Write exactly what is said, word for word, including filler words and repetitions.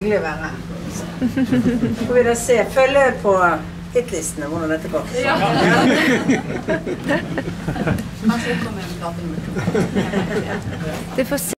Hyggelig å være. Får vi da se, følge på hitlistene hvordan dette går. Ja. Kanskje det kommer en plate nummer to. Det får se.